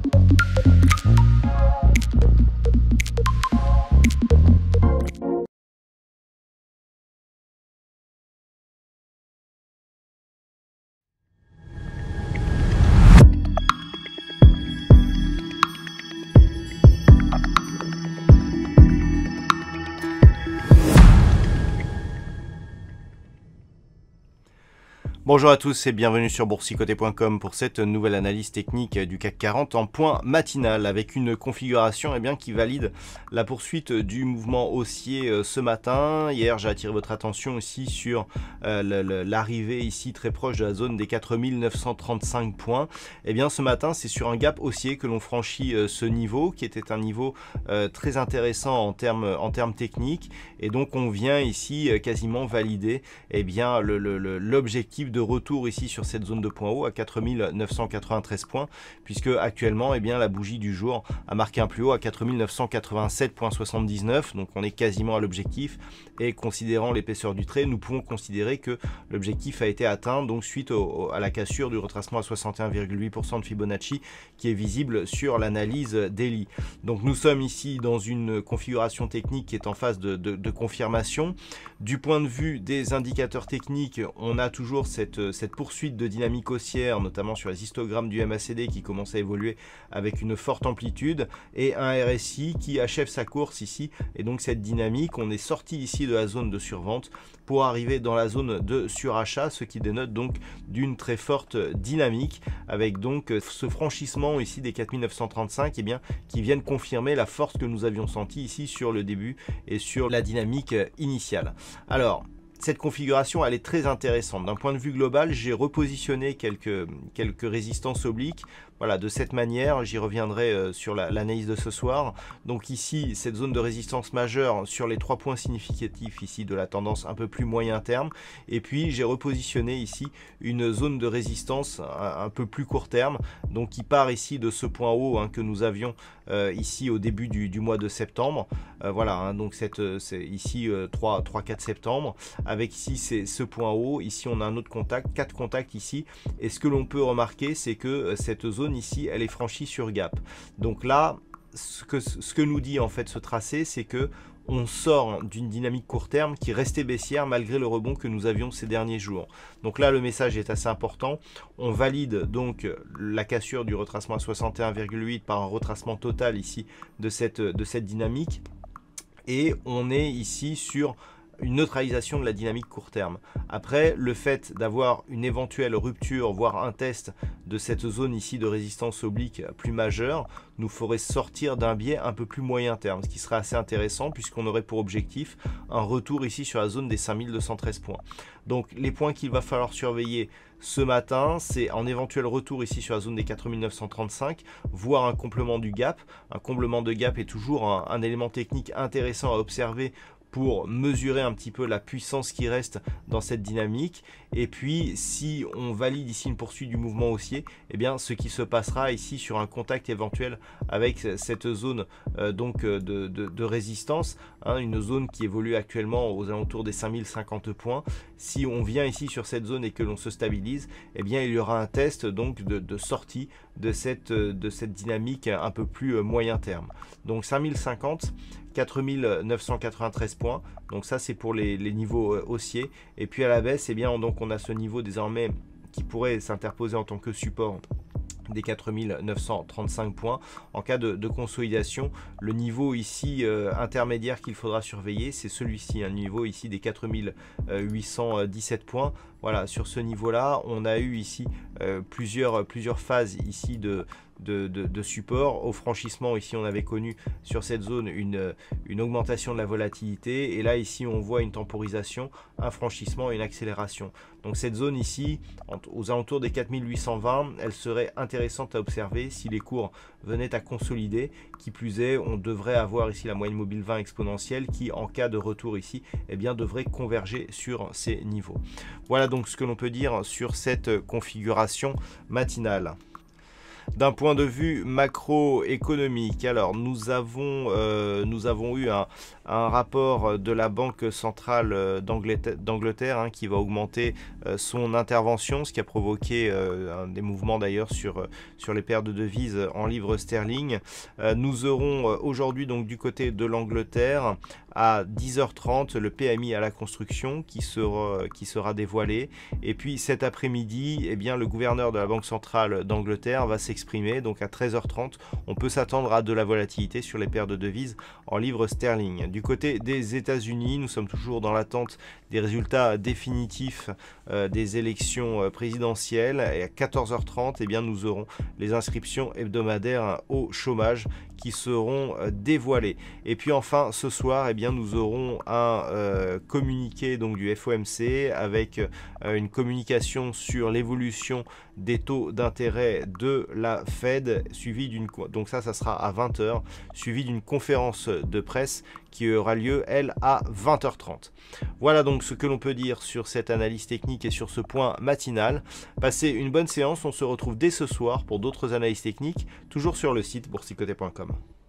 Bonjour à tous et bienvenue sur boursicoté.com pour cette nouvelle analyse technique du CAC 40 en point matinal avec une configuration qui valide la poursuite du mouvement haussier ce matin. Hier, j'ai attiré votre attention ici sur l'arrivée ici très proche de la zone des 4935 points. Et bien ce matin, c'est sur un gap haussier que l'on franchit ce niveau qui était un niveau très intéressant en termes techniques. Et donc on vient ici quasiment valider l'objectif de retour ici sur cette zone de point haut à 4993 points, puisque actuellement la bougie du jour a marqué un plus haut à 4987,79, donc on est quasiment à l'objectif. Et considérant l'épaisseur du trait, nous pouvons considérer que l'objectif a été atteint, donc suite à la cassure du retracement à 61,8% de Fibonacci qui est visible sur l'analyse daily. Donc nous sommes ici dans une configuration technique qui est en phase de confirmation. Du point de vue des indicateurs techniques, on a toujours cette poursuite de dynamique haussière, notamment sur les histogrammes du MACD qui commence à évoluer avec une forte amplitude, et un RSI qui achève sa course ici. Et donc cette dynamique, on est sorti ici de la zone de survente pour arriver dans la zone de surachat, ce qui dénote donc d'une très forte dynamique, avec donc ce franchissement ici des 4935 qui viennent confirmer la force que nous avions sentie ici sur le début et sur la dynamique initiale. Alors, cette configuration, elle est très intéressante. D'un point de vue global, j'ai repositionné quelques résistances obliques. Voilà, de cette manière, j'y reviendrai sur l'analyse de ce soir. Donc ici, cette zone de résistance majeure sur les 3 points significatifs ici de la tendance un peu plus moyen terme. Et puis, j'ai repositionné ici une zone de résistance un peu plus court terme, donc qui part ici de ce point haut que nous avions ici au début du mois de septembre. Voilà, donc c'est ici 3-4 septembre, avec ici ce point haut. Ici, on a un autre contact, 4 contacts ici. Et ce que l'on peut remarquer, c'est que cette zone ici, elle est franchie sur gap. Donc là, ce que nous dit en fait ce tracé, c'est que on sort d'une dynamique court terme qui restait baissière malgré le rebond que nous avions ces derniers jours. Donc là, le message est assez important. On valide donc la cassure du retracement à 61,8 par un retracement total ici de cette dynamique. Et on est ici sur une neutralisation de la dynamique court terme. Après, le fait d'avoir une éventuelle rupture, voire un test de cette zone ici de résistance oblique plus majeure, nous ferait sortir d'un biais un peu plus moyen terme, ce qui serait assez intéressant puisqu'on aurait pour objectif un retour ici sur la zone des 5213 points. Donc les points qu'il va falloir surveiller ce matin, c'est un éventuel retour ici sur la zone des 4935, voire un complément du gap. Un comblement de gap est toujours un élément technique intéressant à observer pour mesurer un petit peu la puissance qui reste dans cette dynamique. Et puis si on valide ici une poursuite du mouvement haussier, ce qui se passera ici sur un contact éventuel avec cette zone de résistance, une zone qui évolue actuellement aux alentours des 5050 points. Si on vient ici sur cette zone et que l'on se stabilise, il y aura un test donc de sortie de cette dynamique un peu plus moyen terme. Donc 5050, 4993 points, donc ça c'est pour les niveaux haussiers. Et puis à la baisse, donc on a ce niveau désormais qui pourrait s'interposer en tant que support des 4935 points. En cas de consolidation, le niveau ici intermédiaire qu'il faudra surveiller, c'est celui-ci, un niveau ici des 4817 points. Voilà, sur ce niveau-là, on a eu ici plusieurs phases ici de support. Au franchissement, ici on avait connu sur cette zone une augmentation de la volatilité, et là ici on voit une temporisation, un franchissement et une accélération. Donc cette zone ici, aux alentours des 4820, elle serait intéressante à observer si les cours venaient à consolider. Qui plus est, on devrait avoir ici la moyenne mobile 20 exponentielle qui, en cas de retour ici, devrait converger sur ces niveaux. Voilà donc ce que l'on peut dire sur cette configuration matinale. D'un point de vue macroéconomique, alors nous avons eu un rapport de la Banque centrale d'Angleterre hein, qui va augmenter son intervention, ce qui a provoqué des mouvements d'ailleurs sur les paires de devises en livres sterling. Nous aurons aujourd'hui donc du côté de l'Angleterre à 10h30 le PMI à la construction qui sera dévoilé, et puis cet après-midi eh bien, le gouverneur de la Banque centrale d'Angleterre va s'exprimer, donc à 13h30 on peut s'attendre à de la volatilité sur les paires de devises en livres sterling. Du côté des États-Unis, nous sommes toujours dans l'attente des résultats définitifs des élections présidentielles, et à 14h30 eh bien, nous aurons les inscriptions hebdomadaires au chômage qui seront dévoilées. Et puis enfin ce soir eh bien, nous aurons un communiqué donc, du FOMC avec une communication sur l'évolution des taux d'intérêt de la Fed, suivi donc ça sera à 20h, suivi d'une conférence de presse qui aura lieu, elle, à 20h30. Voilà donc ce que l'on peut dire sur cette analyse technique et sur ce point matinal. Passez une bonne séance, on se retrouve dès ce soir pour d'autres analyses techniques, toujours sur le site boursicoté.com.